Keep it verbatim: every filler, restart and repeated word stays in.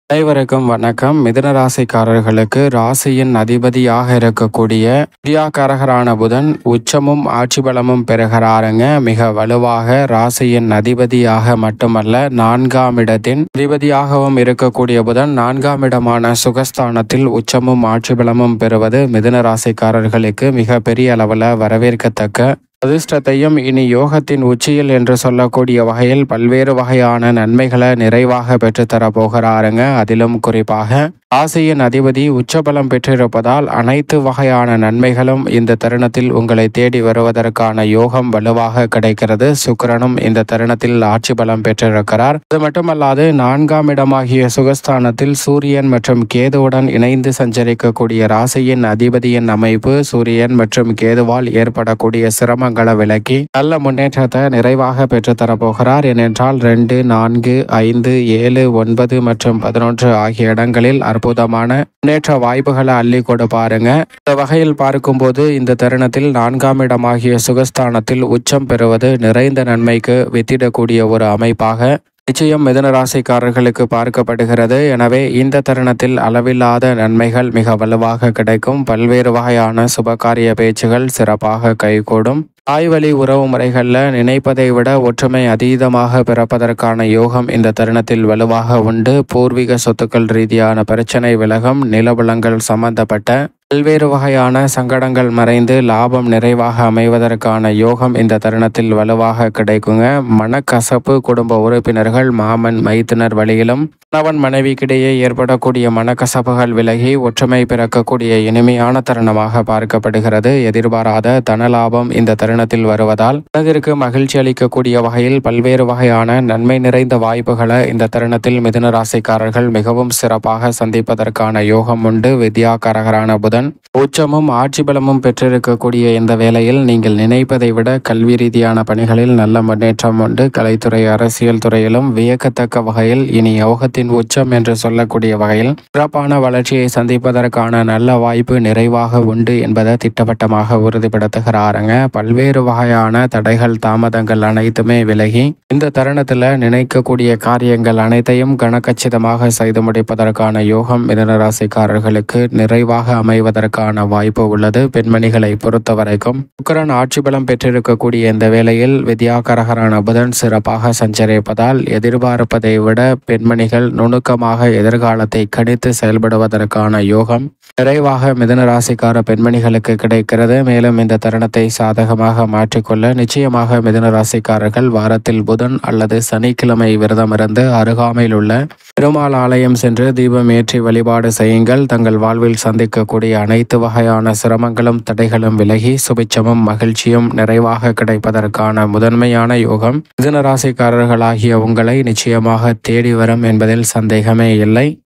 அனைவருக்கும் வணக்கம். மிதுன ராசிக்காரர்களுக்கு ராசியின் அதிபதியாக இருக்கக்கூடிய வித்யாகாரகரான புதன் உச்சமும் ஆட்சி பலமும் பெறுகிறாருங்க. மிக வலுவாக ராசியின் அதிபதியாக மட்டுமல்ல, நான்காம் இடத்தின் அதிபதியாகவும் இருக்கக்கூடிய புதன் நான்காம் இடமான சுகஸ்தானத்தில் உச்சமும் ஆட்சி பலமும் பெறுவது மிதுன ராசிக்காரர்களுக்கு மிக பெரிய அளவில் வரவேற்கத்தக்க அதிர்ஷ்டத்தையும் இனி யோகத்தின் உச்சியில் என்று சொல்லக்கூடிய வகையில் பல்வேறு வகையான நன்மைகளை நிறைவாக பெற்றுத்தர போகிறாருங்க. அதிலும் குறிப்பாக ராசியின் அதிபதி உச்சபலம் பெற்றிருப்பதால் அனைத்து வகையான நன்மைகளும் இந்த தருணத்தில் உங்களை தேடி வருவதற்கான யோகம் வலுவாக கிடைக்கிறது. சுக்கிரனும் இந்த தருணத்தில் ஆட்சி பலம் பெற்றிருக்கிறார். அது மட்டுமல்லாது நான்காம் இடமாகிய சுகஸ்தானத்தில் சூரியன் மற்றும் கேதுவுடன் இணைந்து சஞ்சரிக்கக்கூடிய ராசியின் அதிபதியின் அமைப்பு சூரியன் மற்றும் கேதுவால் ஏற்படக்கூடிய சிரமங்களை விலக்கி நல்ல முன்னேற்றத்தை நிறைவாக பெற்றுத்தரப்போகிறார். ஏனென்றால் ரெண்டு நான்கு ஐந்து ஏழு ஒன்பது மற்றும் பதினொன்று ஆகிய இடங்களில் அற்புதமான முன்னேற்ற வாய்ப்புகளை அள்ளி கொடுப்பாருங்க. இந்த வகையில் பார்க்கும்போது இந்த தருணத்தில் நான்காம் இடமாகிய சுகஸ்தானத்தில் உச்சம் பெறுவது நிறைந்த நன்மைக்கு வித்திடக்கூடிய ஒரு அமைப்பாக நிச்சயம் மிதுன ராசிக்காரர்களுக்கு பார்க்கப்படுகிறது. எனவே இந்த தருணத்தில் அளவில்லாத நன்மைகள் மிக வலுவாக கிடைக்கும். பல்வேறு வகையான சுபகாரிய பேச்சுகள் சிறப்பாக கைகூடும். தாய்வழி உறவு முறைகளில் நினைப்பதை விட ஒற்றுமை அதீதமாக பிறப்பதற்கான யோகம் இந்த தருணத்தில் வலுவாக உண்டு. பூர்வீக சொத்துக்கள் ரீதியான பிரச்சனை விலகும். நிலவளங்கள் சம்பந்தப்பட்ட பல்வேறு வகையான சங்கடங்கள் மறைந்து லாபம் நிறைவாக அமைவதற்கான யோகம் இந்த தருணத்தில் வலுவாக கிடைக்குங்க. மனக்கசப்பு குடும்ப உறுப்பினர்கள் மாமன் மைத்துனர் வழியிலும் கணவன் மனைவிக்கிடையே ஏற்படக்கூடிய மனக்கசப்புகள் விலகி ஒற்றுமை பிறக்கக்கூடிய இனிமையான தருணமாக பார்க்கப்படுகிறது. எதிர்பாராத தனலாபம் இந்த தருணத்தில் வருவதால் மனதிற்கு மகிழ்ச்சி அளிக்கக்கூடிய வகையில் பல்வேறு வகையான நன்மை நிறைந்த வாய்ப்புகளை இந்த தருணத்தில் மிதுன ராசிக்காரர்கள் மிகவும் சிறப்பாக சந்திப்பதற்கான யோகம் உண்டு. வித்யாகாரகரான புதன் உச்சமும் ஆட்சி பலமும் பெற்றிருக்கக்கூடிய இந்த வேளையில் நீங்கள் நினைப்பதை விட கல்வி ரீதியான பணிகளில் நல்ல முன்னேற்றம் உண்டு. கலைத்துறை அரசியல் துறையிலும் வியக்கத்தக்க வகையில் இனி யோகத்தின் உச்சம் என்று சொல்லக்கூடிய வகையில் சிறப்பான வளர்ச்சியை சந்திப்பதற்கான நல்ல வாய்ப்பு நிறைவாக உண்டு என்பதை திட்டவட்டமாக உறுதிப்படுத்துகிறாருங்க. பல்வேறு வகையான தடைகள் தாமதங்கள் அனைத்துமே விலகி இந்த தருணத்தில் நினைக்கக்கூடிய காரியங்கள் அனைத்தையும் கனக்கச்சிதமாக செய்து முடிப்பதற்கான யோகம் மிதுன ராசிக்காரர்களுக்கு நிறைவாக அமைவதற்கான வாய்ப்பு உள்ளது. பெண்மணிகளை பொறுத்த வரைக்கும் சுக்கிரன் ஆட்சி பலம் பெற்றிருக்கக்கூடிய இந்த வேளையில் வித்யாகாரகரான புதன் சிறப்பாக சஞ்சரிப்பதால் எதிர்பார்ப்பதை விட பெண்மணிகள் நுணுக்கமாக எதிர்காலத்தை கணித்து செயல்படுவதற்கான யோகம் நிறைவாக மிதுன ராசிக்கார பெண்மணிகளுக்கு கிடைக்கிறது. மேலும் இந்த தருணத்தை சாதகமாக மாற்றிக்கொள்ள நிச்சயமாக மிதுன ராசிக்காரர்கள் வாரத்தில் புதன் அல்லது சனிக்கிழமை விரதமிருந்து அருகாமையில் உள்ள பெருமாள் ஆலயம் சென்று தீபம் ஏற்றி வழிபாடு செய்யுங்கள். தங்கள் வாழ்வில் சந்திக்கக்கூடிய அனைத்து வகையான சிரமங்களும் தடைகளும் விலகி சுபிச்சமும் மகிழ்ச்சியும் நிறைவாக கிடைப்பதற்கான முதன்மையான யோகம் மிதுன ராசிக்காரர்களாகிய உங்களை நிச்சயமாக தேடி வரும் என்பதில் சந்தேகமே இல்லை.